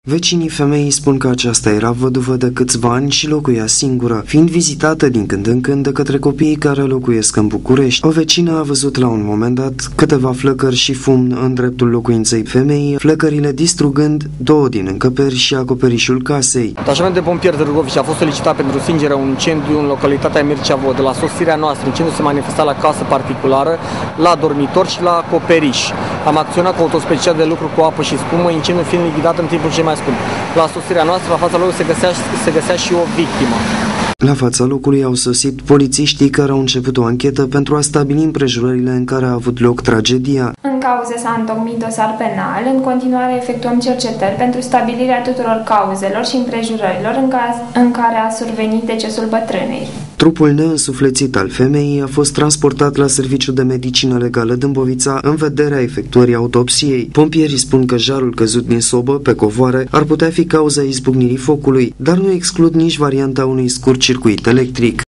Vecinii femeii spun că aceasta era văduvă de câțiva ani și locuia singură, fiind vizitată din când în când de către copiii care locuiesc în București. O vecină a văzut la un moment dat câteva flăcări și fum în dreptul locuinței femeii, flăcările distrugând două din încăperi și acoperișul casei. Detașamentul de pompieri Târgoviște a fost solicitat pentru stingerea unui incendiu în localitatea Mircea Vodă. La sosirea noastră, incendiul se manifesta la casă particulară, la dormitor și la acoperiș. Am acționat cu autospecial de lucru cu apă și spumă, incendiul fiind lichidat în timpul cel mai scurt. La sosirea noastră, la fața locului se găsea și o victimă. La fața locului au sosit polițiștii care au început o anchetă pentru a stabili împrejurările în care a avut loc tragedia. În cauză s-a întocmit dosar penal. În continuare efectuăm cercetări pentru stabilirea tuturor cauzelor și împrejurărilor în care a survenit decesul bătrânei. Trupul neînsuflețit al femeii a fost transportat la Serviciul de Medicină Legală Dâmbovița în vederea efectuării autopsiei. Pompierii spun că jarul căzut din sobă pe covoare ar putea fi cauza izbucnirii focului, dar nu exclud nici varianta unui scurt circuit electric.